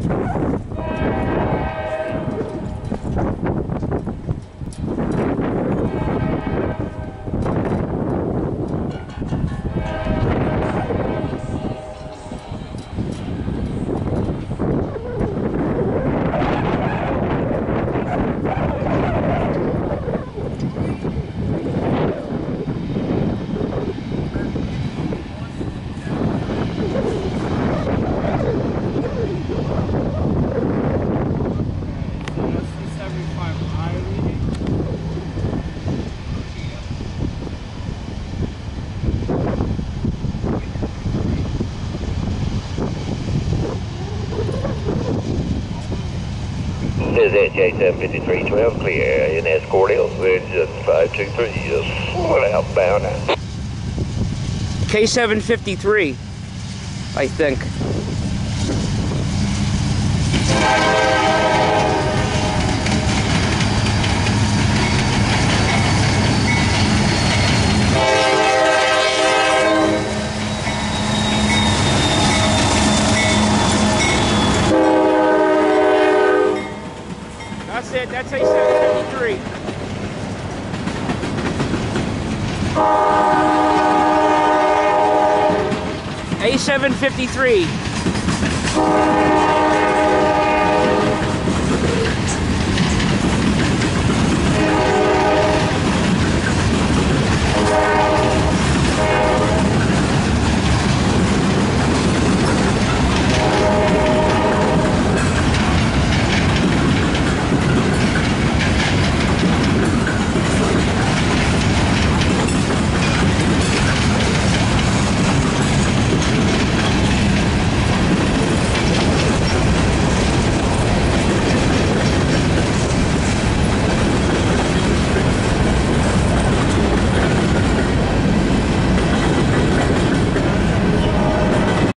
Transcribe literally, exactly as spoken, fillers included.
This is J seven fifty-three twelve, clear in Escorthill, engine five two three, yes, well outbound now. K seven fifty-three, I think. That's it, that's A seven fifty-three. A seven fifty-three.